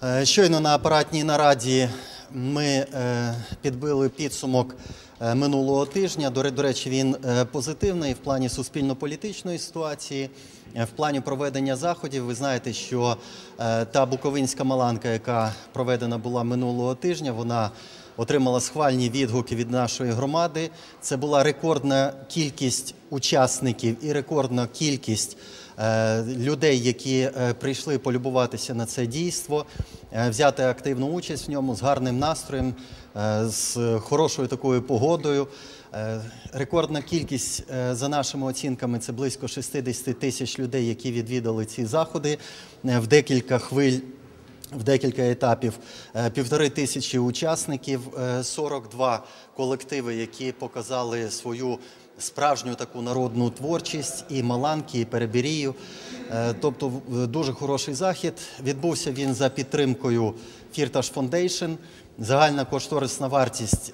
Щойно на апаратній нараді ми підбили підсумок минулого тижня. До речі, він позитивний в плані суспільно-політичної ситуації, в плані проведення заходів. Ви знаєте, що та буковинська Маланка, яка проведена була минулого тижня, вона отримала схвальні відгуки від нашої громади. Це була рекордна кількість учасників і рекордна кількість людей, які прийшли полюбуватися на це дійство, взяти активну участь в ньому з гарним настроєм, з хорошою такою погодою. Рекордна кількість, за нашими оцінками, це близько 60 тисяч людей, які відвідали ці заходи в декілька хвиль, в декілька етапів, 1500 учасників, 42 колективи, які показали свою справжню таку народну творчість, і Маланки, і Перебірію. Тобто дуже хороший захід. Відбувся він за підтримкою Firtash Foundation. Загальна кошторисна вартість,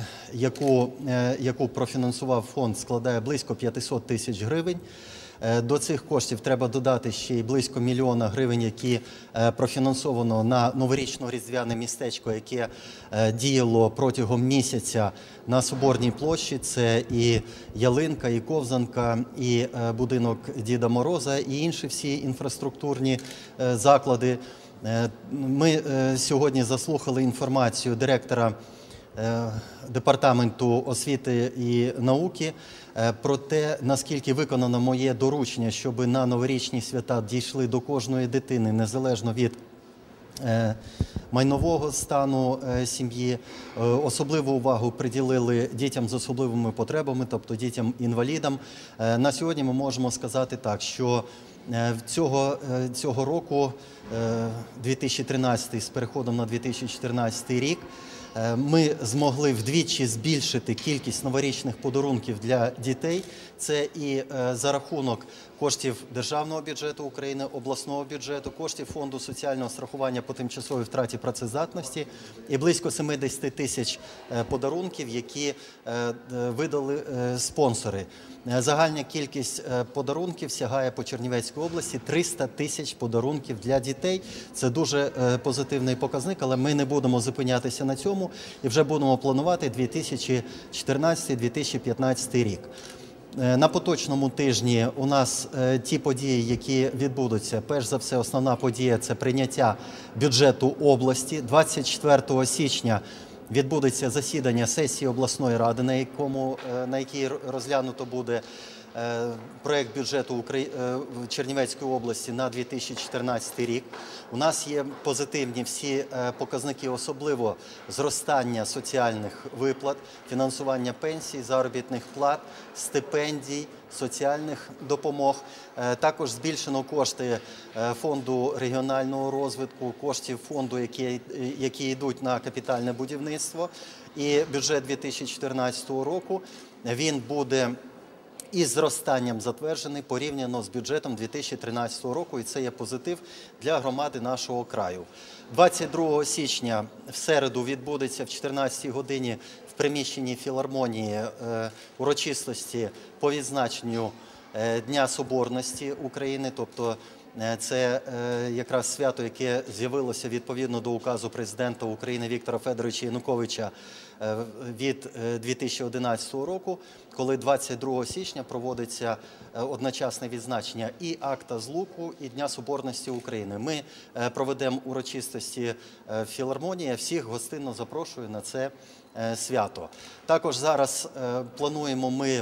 яку профінансував фонд, складає близько 500 тисяч гривень. До цих коштів треба додати ще й близько 1 мільйона гривень, які профінансовано на новорічно-різдвяне містечко, яке діяло протягом місяця на Соборній площі. Це і ялинка, і ковзанка, і будинок Діда Мороза, і інші всі інфраструктурні заклади. Ми сьогодні заслухали інформацію директора Департаменту освіти і науки про те, наскільки виконано моє доручення, щоб на новорічні свята дійшли до кожної дитини, незалежно від майнового стану сім'ї. Особливу увагу приділили дітям з особливими потребами, тобто дітям-інвалідам. На сьогодні ми можемо сказати так, що цього року, 2013 з переходом на 2014 рік, ми змогли вдвічі збільшити кількість новорічних подарунків для дітей. Це і за рахунок коштів Державного бюджету України, обласного бюджету, коштів Фонду соціального страхування по тимчасовій втраті працездатності і близько 70 тисяч подарунків, які видали спонсори. Загальна кількість подарунків сягає по Чернівецькій області 300 тисяч подарунків для дітей. Це дуже позитивний показник, але ми не будемо зупинятися на цьому і вже будемо планувати 2014-2015 рік. На поточному тижні у нас ті події, які відбудуться. Перш за все, основна подія – це прийняття бюджету області. 24 січня відбудеться засідання сесії обласної ради, на якій розглянуто буде проєкт бюджету Чернівецької області на 2014 рік. У нас є позитивні всі показники, особливо зростання соціальних виплат, фінансування пенсій, заробітних плат, стипендій, соціальних допомог. Також збільшено кошти фонду регіонального розвитку, коштів фонду, які йдуть на капітальне будівництво. І бюджет 2014 року, він буде із зростанням затверджений порівняно з бюджетом 2013 року, і це є позитив для громади нашого краю. 22 січня в середу відбудеться в 14 годині в приміщенні філармонії урочистості по відзначенню Дня Соборності України, тобто це якраз свято, яке з'явилося відповідно до указу президента України Віктора Федоровича Януковича від 2011 року, коли 22 січня проводиться одночасне відзначення і Акта Злуки, і Дня Соборності України. Ми проведемо урочистості в філармонії, всіх гостинно запрошую на це свято. Також зараз плануємо ми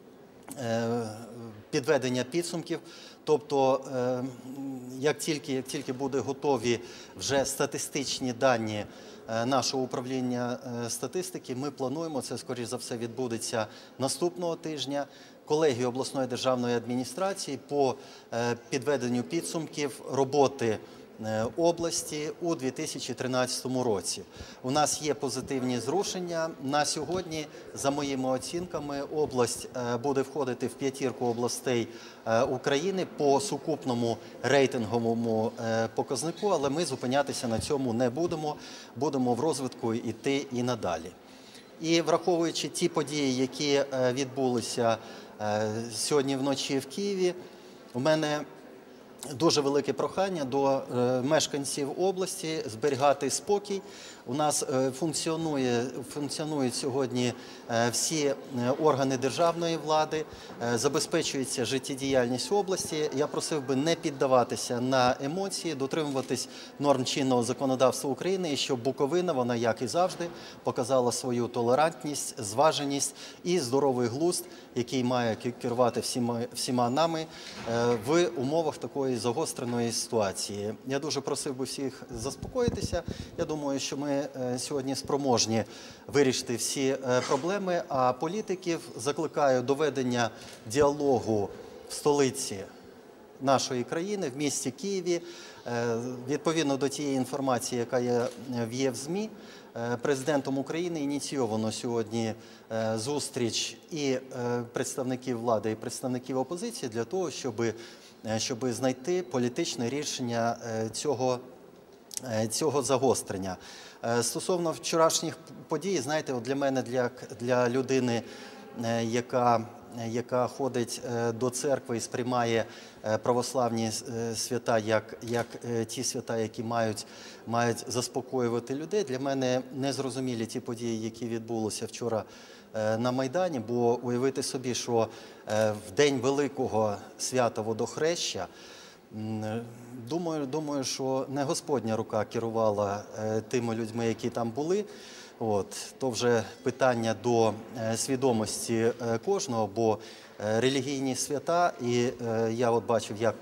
підведення підсумків, тобто як тільки будуть готові вже статистичні дані нашого управління статистики, ми плануємо, це скоріш за все відбудеться наступного тижня, колегію обласної державної адміністрації по підведенню підсумків роботи області у 2013 році. У нас є позитивні зрушення. На сьогодні, за моїми оцінками, область буде входити в п'ятірку областей України по сукупному рейтинговому показнику, але ми зупинятися на цьому не будемо. Будемо в розвитку йти і надалі. І враховуючи ті події, які відбулися сьогодні вночі в Києві, у мене дуже велике прохання до мешканців області зберігати спокій. У нас функціонують сьогодні всі органи державної влади, забезпечується життєдіяльність області. Я просив би не піддаватися на емоції, дотримуватись норм чинного законодавства України, і щоб Буковина, вона, як і завжди, показала свою толерантність, зваженість і здоровий глузд, який має керувати всіма нами в умовах такої загостреної ситуації. Я дуже просив би всіх заспокоїтися. Я думаю, що ми сьогодні спроможні вирішити всі проблеми, а політиків закликаю до ведення діалогу в столиці нашої країни, в місті Києві, відповідно до тієї інформації, яка є в ЗМІ. Президентом України ініційовано сьогодні зустріч і представників влади, і представників опозиції для того, щоб знайти політичне рішення цього загострення. Стосовно вчорашніх подій, знаєте, от для мене, для людини, яка ходить до церкви і сприймає православні свята як ті свята, які мають заспокоювати людей, для мене незрозумілі ті події, які відбулися вчора на Майдані, бо уявити собі, що в день великого свята Водохреща, думаю, що не Господня рука керувала тими людьми, які там були. То вже питання до свідомості кожного, бо релігійні свята, і я бачив, як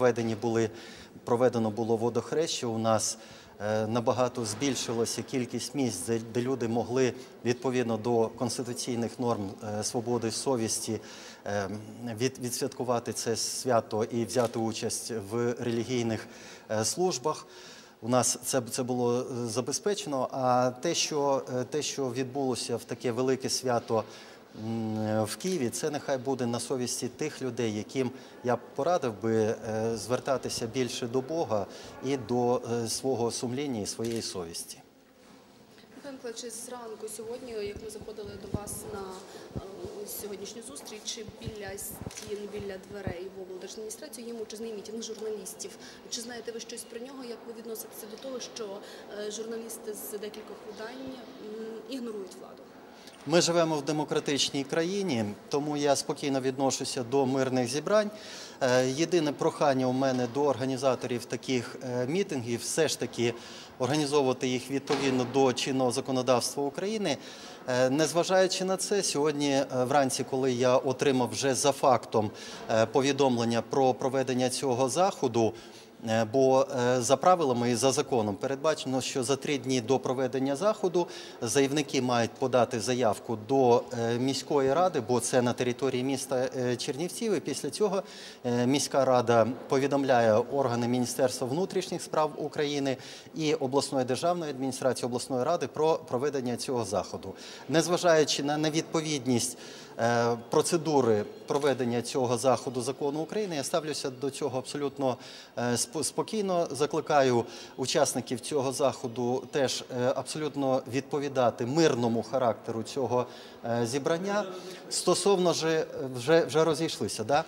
проведено було водохреща, у нас набагато збільшилася кількість місць, де люди могли відповідно до конституційних норм свободи совісті відсвяткувати це свято і взяти участь в релігійних службах. У нас це було забезпечено, а те, що відбулося в таке велике свято в Києві, це нехай буде на совісті тих людей, яким я б порадив би звертатися більше до Бога і до свого сумління і своєї совісті. Михайло Миколайович, зранку сьогодні, як ми заходили до вас на сьогоднішню зустріч, біля стін, біля дверей в облдержадміністрацію є мовчазний мітинг журналістів. Чи знаєте ви щось про нього? Як ви відноситеся до того, що журналісти з декількох видань ігнорують владу? Ми живемо в демократичній країні, тому я спокійно відношуся до мирних зібрань. Єдине прохання у мене до організаторів таких мітингів все ж таки організовувати їх відповідно до чинного законодавства України. Незважаючи на це, сьогодні вранці, коли я отримав вже за фактом повідомлення про проведення цього заходу, бо за правилами і за законом передбачено, що за 3 дні до проведення заходу заявники мають подати заявку до міської ради, бо це на території міста Чернівців, і після цього міська рада повідомляє органи Міністерства внутрішніх справ України і обласної державної адміністрації обласної ради про проведення цього заходу. Незважаючи на невідповідність процедури проведення цього заходу закону України, я ставлюся до цього абсолютно спокійно. Закликаю учасників цього заходу теж абсолютно відповідати мирному характеру цього зібрання. Стосовно вже розійшлися, да?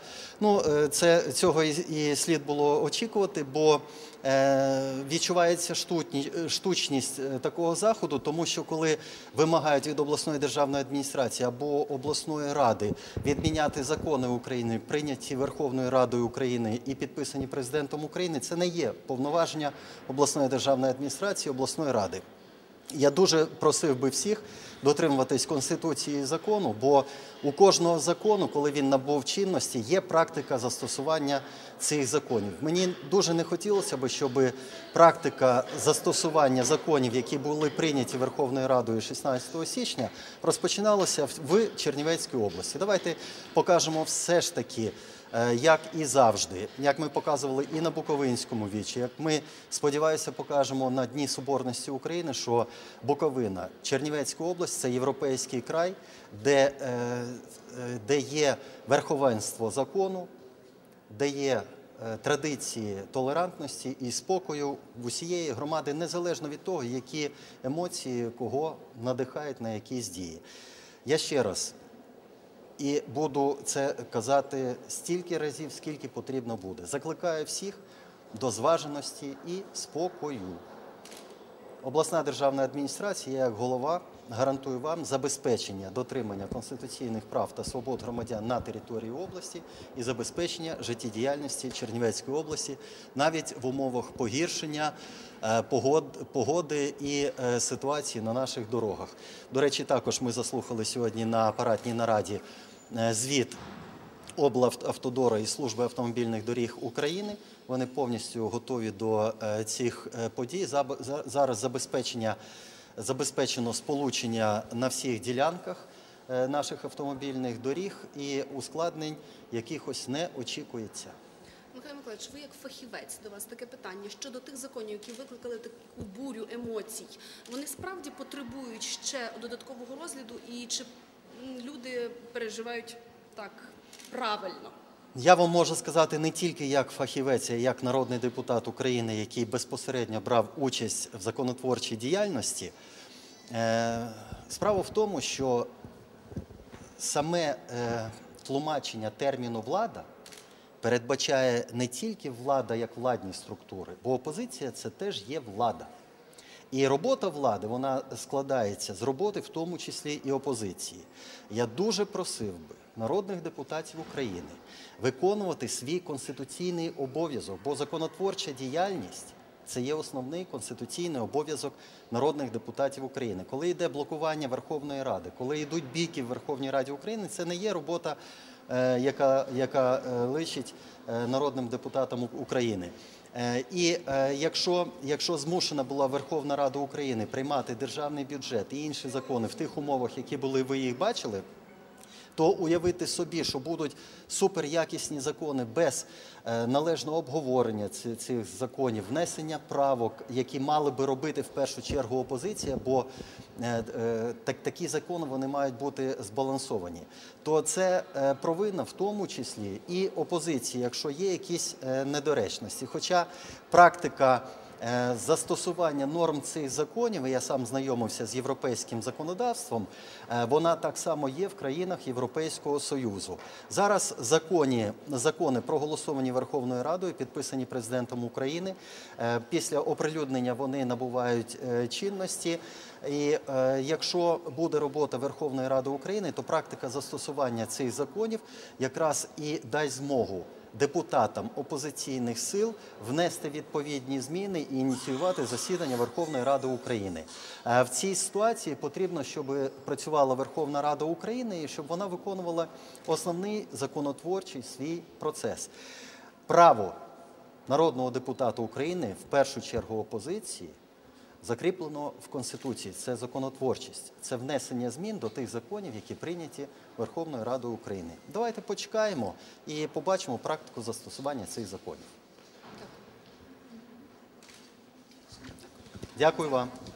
Цього і слід було очікувати, бо відчувається штучність такого заходу, тому що коли вимагають від обласної державної адміністрації або обласної ради відміняти закони України, прийняті Верховною Радою України і підписані президентом України, це не є повноваження обласної державної адміністрації, обласної ради. Я дуже просив би всіх дотримуватись Конституції і закону, бо у кожного закону, коли він набув чинності, є практика застосування цих законів. Мені дуже не хотілося б, щоб практика застосування законів, які були прийняті Верховною Радою 16 січня, розпочиналася в Чернівецькій області. Давайте покажемо все ж таки, як і завжди, як ми показували і на Буковинському вічі, як ми, сподіваюся, покажемо на Дні Соборності України, що Буковина, Чернівецька область – це європейський край, де є верховенство закону, де є традиції толерантності і спокою в усієї громади, незалежно від того, які емоції кого надихають на якісь дії. Я ще раз і буду це казати стільки разів, скільки потрібно буде. Закликаю всіх до зваженості і спокою. Обласна державна адміністрація, я як голова, гарантую вам забезпечення дотримання конституційних прав та свобод громадян на території області і забезпечення життєдіяльності Чернівецької області навіть в умовах погіршення погоди і ситуації на наших дорогах. До речі, також ми заслухали сьогодні на апаратній нараді звіт облавтодора і Служби автомобільних доріг України. Вони повністю готові до цих подій. Зараз забезпечено сполучення на всіх ділянках наших автомобільних доріг і ускладнень якихось не очікується. Михайло Миколаївич, ви як фахівець, до вас таке питання щодо тих законів, які викликали таку бурю емоцій. Вони справді потребують ще додаткового розгляду і чи люди переживають так правильно? Я вам можу сказати не тільки як фахівець, а як народний депутат України, який безпосередньо брав участь в законотворчій діяльності. Справа в тому, що саме тлумачення терміну «влада» передбачає не тільки влада як владні структури, бо опозиція – це теж є влада. І робота влади, вона складається з роботи, в тому числі і опозиції. Я дуже просив би народних депутатів України виконувати свій конституційний обов'язок, бо законотворча діяльність – це є основний конституційний обов'язок народних депутатів України. Коли йде блокування Верховної Ради, коли йдуть бійки в Верховній Раді України, це не є робота, яка личить народним депутатам України. І якщо змушена була Верховна Рада України приймати державний бюджет і інші закони в тих умовах, які були, ви їх бачили, то уявити собі, що будуть суперякісні закони без належного обговорення цих законів, внесення правок, які мали би робити в першу чергу опозиція, бо такі закони вони мають бути збалансовані, то це провина в тому числі і опозиції, якщо є якісь недоречності. Хоча практика застосування норм цих законів, я сам знайомився з європейським законодавством, вона так само є в країнах Європейського Союзу. Зараз закони проголосовані Верховною Радою, підписані Президентом України. Після оприлюднення вони набувають чинності. І якщо буде робота Верховної Ради України, то практика застосування цих законів якраз і дасть змогу депутатам опозиційних сил внести відповідні зміни і ініціювати засідання Верховної Ради України. В цій ситуації потрібно, щоб працювала Верховна Рада України і щоб вона виконувала основний законотворчий свій процес. Право народного депутата України, в першу чергу опозиції, закріплено в Конституції. Це законотворчість, це внесення змін до тих законів, які прийняті Верховною Радою України. Давайте почекаємо і побачимо практику застосування цих законів. Дякую вам.